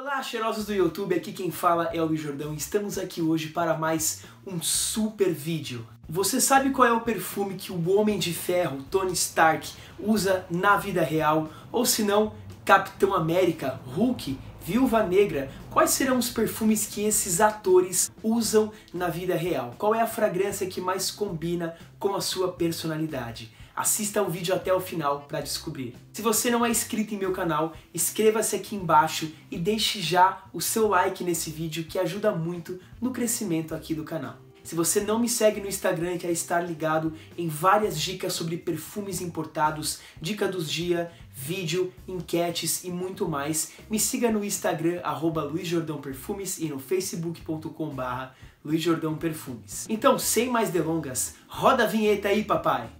Olá, cheirosos do YouTube, aqui quem fala é o Luiz Jordão e estamos aqui hoje para mais um super vídeo. Você sabe qual é o perfume que o Homem de Ferro, Tony Stark, usa na vida real? Ou se não, Capitão América, Hulk, Viúva Negra? Quais serão os perfumes que esses atores usam na vida real? Qual é a fragrância que mais combina com a sua personalidade? Assista o vídeo até o final para descobrir. Se você não é inscrito em meu canal, inscreva-se aqui embaixo e deixe já o seu like nesse vídeo que ajuda muito no crescimento aqui do canal. Se você não me segue no Instagram e quer estar ligado em várias dicas sobre perfumes importados, dica dos dia, vídeo, enquetes e muito mais, me siga no Instagram @luisjordãoperfumes e no facebook.com/luisjordãoperfumes. Então, sem mais delongas, roda a vinheta aí, papai!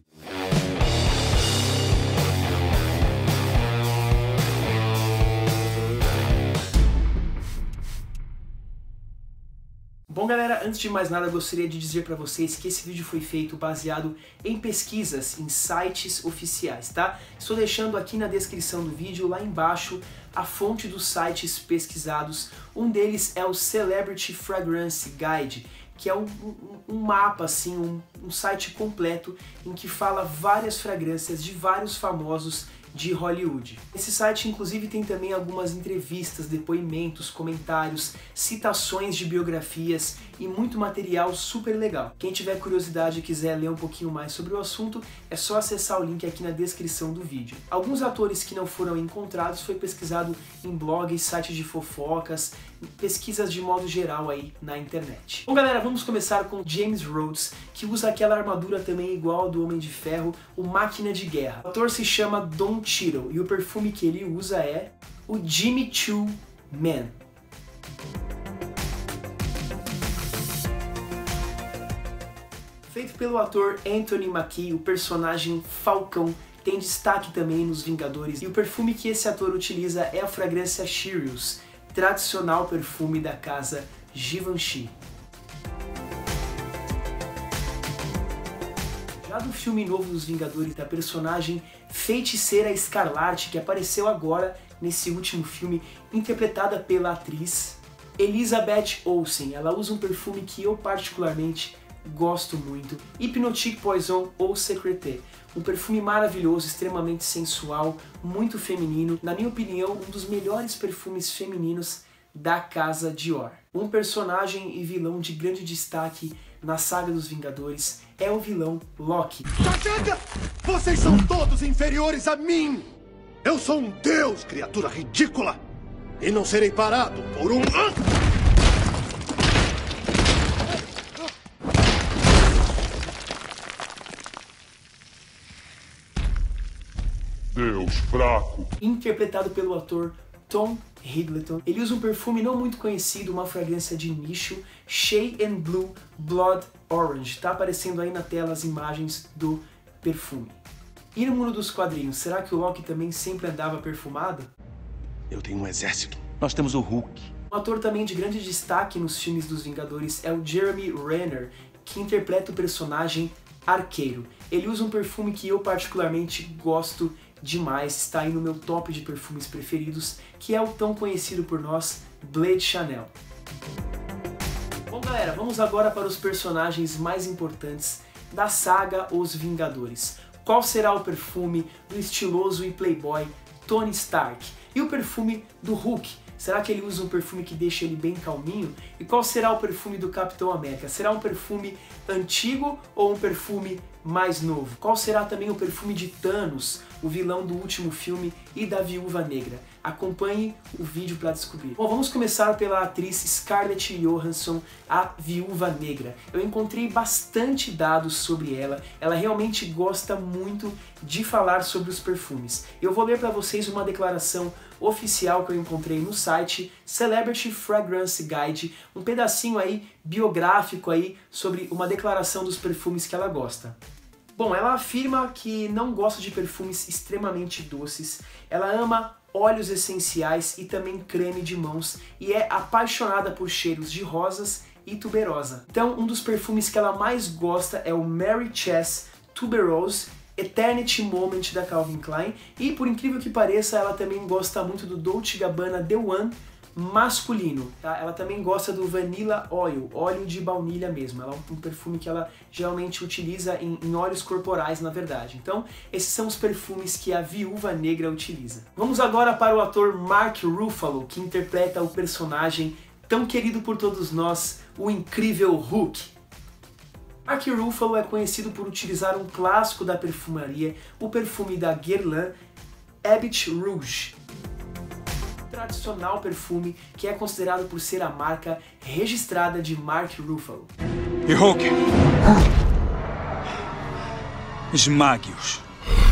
Bom galera, antes de mais nada eu gostaria de dizer para vocês que esse vídeo foi feito baseado em pesquisas em sites oficiais, tá? Estou deixando aqui na descrição do vídeo, lá embaixo, a fonte dos sites pesquisados. Um deles é o Celebrity Fragrance Guide, que é um mapa, assim, um site completo em que fala várias fragrâncias de vários famosos de Hollywood. Esse site inclusive tem também algumas entrevistas, depoimentos, comentários, citações de biografias e muito material super legal. Quem tiver curiosidade e quiser ler um pouquinho mais sobre o assunto, é só acessar o link aqui na descrição do vídeo. Alguns atores que não foram encontrados foi pesquisado em blogs, sites de fofocas, pesquisas de modo geral aí na internet. Bom galera, vamos começar com James Rhodes, que usa aquela armadura também igual ao do Homem de Ferro, o Máquina de Guerra. O ator se chama Don Cheadle e o perfume que ele usa é o Jimmy Choo Man. Feito pelo ator Anthony Mackie, o personagem Falcão tem destaque também nos Vingadores, e o perfume que esse ator utiliza é a fragrância Cheerios, tradicional perfume da casa Givenchy. Já do filme novo dos Vingadores, da personagem Feiticeira Escarlate, que apareceu agora nesse último filme, interpretada pela atriz Elizabeth Olsen. Ela usa um perfume que eu particularmente gosto muito, Hypnotique Poison ou Secreté. Um perfume maravilhoso, extremamente sensual, muito feminino. Na minha opinião, um dos melhores perfumes femininos da casa Dior. Um personagem e vilão de grande destaque na saga dos Vingadores é o vilão Loki. Chega! Vocês são todos inferiores a mim! Eu sou um deus, criatura ridícula! E não serei parado por um... Deus fraco. Interpretado pelo ator Tom Hiddleston. Ele usa um perfume não muito conhecido, uma fragrância de nicho, Shea and Blue Blood Orange. Tá aparecendo aí na tela as imagens do perfume. E no mundo dos quadrinhos, será que o Loki também sempre andava perfumado? Eu tenho um exército. Nós temos o Hulk. Um ator também de grande destaque nos filmes dos Vingadores é o Jeremy Renner, que interpreta o personagem Arqueiro. Ele usa um perfume que eu particularmente gosto demais, está aí no meu top de perfumes preferidos, que é o tão conhecido por nós, Blade Chanel. Bom galera, vamos agora para os personagens mais importantes da saga Os Vingadores. Qual será o perfume do estiloso e playboy Tony Stark? E o perfume do Hulk? Será que ele usa um perfume que deixa ele bem calminho? E qual será o perfume do Capitão América? Será um perfume antigo ou um perfume mais novo? Qual será também o perfume de Thanos, o vilão do último filme, e da Viúva Negra? Acompanhe o vídeo para descobrir. Bom, vamos começar pela atriz Scarlett Johansson, a Viúva Negra. Eu encontrei bastante dados sobre ela, ela realmente gosta muito de falar sobre os perfumes. Eu vou ler para vocês uma declaração oficial que eu encontrei no site Celebrity Fragrance Guide, um pedacinho aí biográfico aí sobre uma declaração dos perfumes que ela gosta. Bom, ela afirma que não gosta de perfumes extremamente doces, ela ama óleos essenciais e também creme de mãos e é apaixonada por cheiros de rosas e tuberosa. Então, um dos perfumes que ela mais gosta é o Mary Chess Tuberose Eternity Moment da Calvin Klein, e por incrível que pareça, ela também gosta muito do Dolce & Gabbana The One masculino, tá? Ela também gosta do Vanilla Oil, óleo de baunilha mesmo. Ela é um perfume que ela geralmente utiliza em óleos corporais, na verdade. Então, esses são os perfumes que a Viúva Negra utiliza. Vamos agora para o ator Mark Ruffalo, que interpreta o personagem tão querido por todos nós, o incrível Hulk. Mark Ruffalo é conhecido por utilizar um clássico da perfumaria, o perfume da Guerlain Habit Rouge. Tradicional perfume que é considerado por ser a marca registrada de Mark Ruffalo. E Hulk, esmague-os.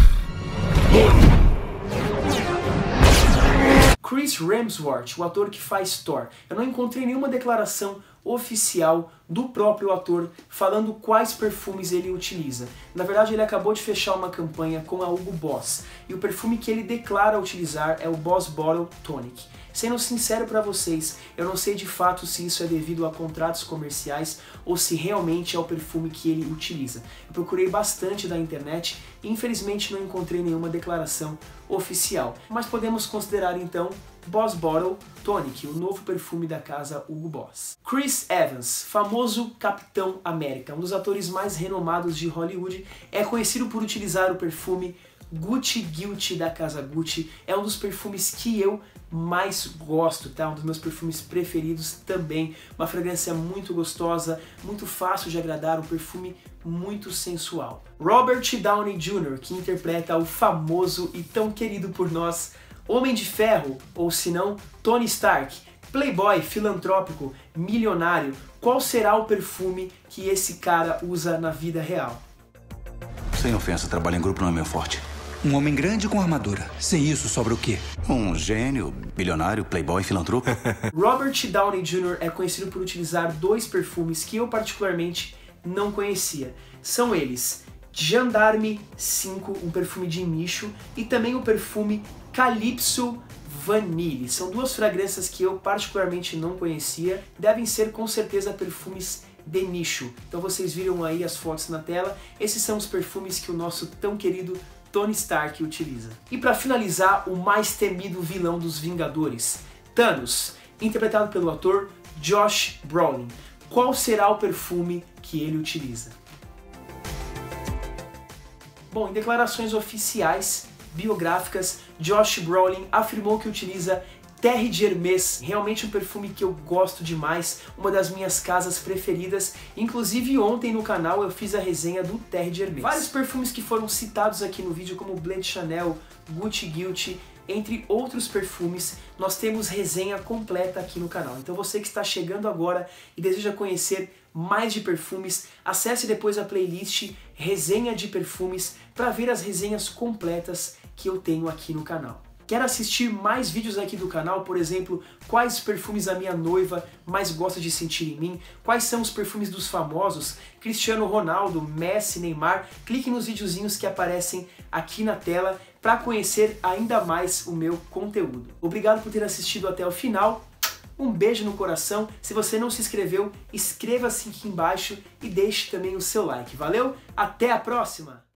Chris Hemsworth, o ator que faz Thor. Eu não encontrei nenhuma declaração oficial do próprio ator falando quais perfumes ele utiliza. Na verdade, ele acabou de fechar uma campanha com a Hugo Boss, e o perfume que ele declara utilizar é o Boss Bottle Tonic. Sendo sincero para vocês, eu não sei de fato se isso é devido a contratos comerciais ou se realmente é o perfume que ele utiliza. Eu procurei bastante na internet e infelizmente não encontrei nenhuma declaração oficial, mas podemos considerar então Boss Bottle Tonic, o novo perfume da casa Hugo Boss. Chris Evans, famoso Capitão América, um dos atores mais renomados de Hollywood, é conhecido por utilizar o perfume Gucci Guilty da casa Gucci. É um dos perfumes que eu mais gosto, tá? Um dos meus perfumes preferidos também. Uma fragrância muito gostosa, muito fácil de agradar, um perfume muito sensual. Robert Downey Jr., que interpreta o famoso e tão querido por nós Homem de Ferro, ou se não, Tony Stark, playboy, filantrópico, milionário. Qual será o perfume que esse cara usa na vida real? Sem ofensa, trabalho em grupo não é meu forte. Um homem grande com armadura. Sem isso, sobra o quê? Um gênio, bilionário, playboy, filantropo. Robert Downey Jr. é conhecido por utilizar dois perfumes que eu particularmente não conhecia. São eles Gendarme 5, um perfume de nicho, e também o perfume Calypso Vanille. São duas fragrâncias que eu particularmente não conhecia. Devem ser com certeza perfumes de nicho. Então vocês viram aí as fotos na tela. Esses são os perfumes que o nosso tão querido Tony Stark utiliza. E para finalizar, o mais temido vilão dos Vingadores, Thanos, interpretado pelo ator Josh Brolin. Qual será o perfume que ele utiliza? Bom, em declarações oficiais, biográficas, Josh Brolin afirmou que utiliza Terre d'Hermès, realmente um perfume que eu gosto demais, uma das minhas casas preferidas. Inclusive ontem no canal eu fiz a resenha do Terre d'Hermès. Vários perfumes que foram citados aqui no vídeo, como Blade Chanel, Gucci Guilty, entre outros perfumes, nós temos resenha completa aqui no canal. Então você que está chegando agora e deseja conhecer mais de perfumes, acesse depois a playlist Resenha de Perfumes para ver as resenhas completas que eu tenho aqui no canal. Quer assistir mais vídeos aqui do canal, por exemplo, quais perfumes a minha noiva mais gosta de sentir em mim, quais são os perfumes dos famosos, Cristiano Ronaldo, Messi, Neymar, clique nos videozinhos que aparecem aqui na tela para conhecer ainda mais o meu conteúdo. Obrigado por ter assistido até o final, um beijo no coração, se você não se inscreveu, inscreva-se aqui embaixo e deixe também o seu like, valeu? Até a próxima!